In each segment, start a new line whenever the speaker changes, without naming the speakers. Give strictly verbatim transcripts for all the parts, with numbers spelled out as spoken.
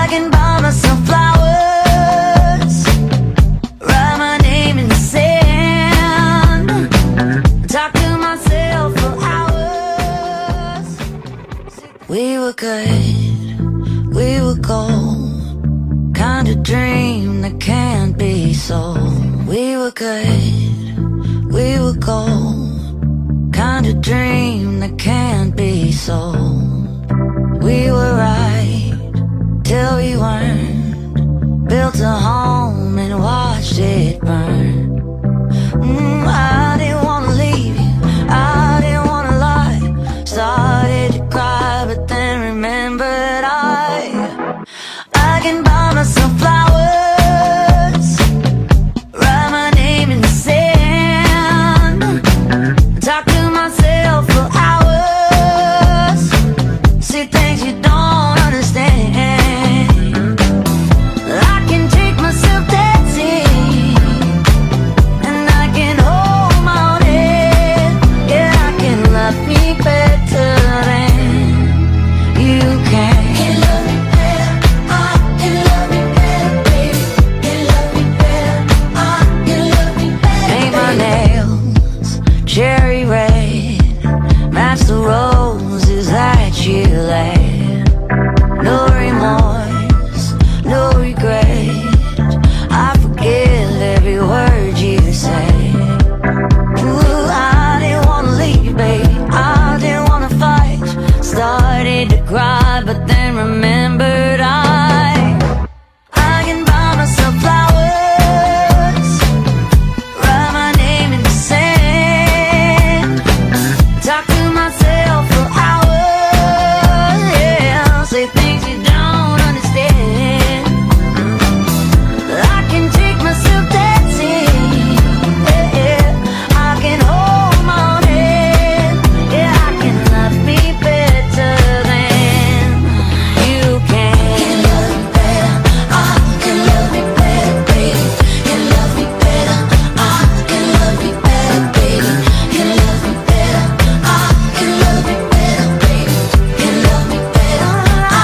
can buy myself flowers, write my name in the sand, talk to myself for hours. We were good, we were gold, kind of dream that can't be sold. We were good, we were gold, kind of dream that can't be sold. We were right till we weren't, built a home and watched it burn. mm, I didn't wanna leave you, I didn't wanna lie. Started to cry but then remembered I I can buy myself flowers, write my name in the sand, talk to myself for hours, see things you don't understand. I can take myself dancing, and I can hold my own head. Yeah, I can love me better than you can. Can love me better, I can love me better, baby. Can love me better, I can love me better. Paint my nails cherry red, match the roses that you laid. No remorse, no regret, I forgive every word you say. Ooh, I didn't wanna leave, babe, I didn't wanna fight. Started to cry but then remembered I I can buy myself flowers, write my name in the sand, talk to myself for hours, yeah, say things you don't understand. I can take myself dancing, yeah, yeah. I can hold my own head, yeah, I can love me better than you can. Can love me better, I can love me better, baby. Can love me better, I can love me better, baby. Can love me better, I can love me better, baby. Can love me better, I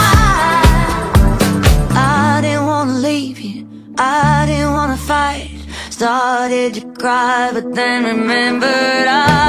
I didn't wanna leave you, I didn't wanna fight. Started to cry but then remembered I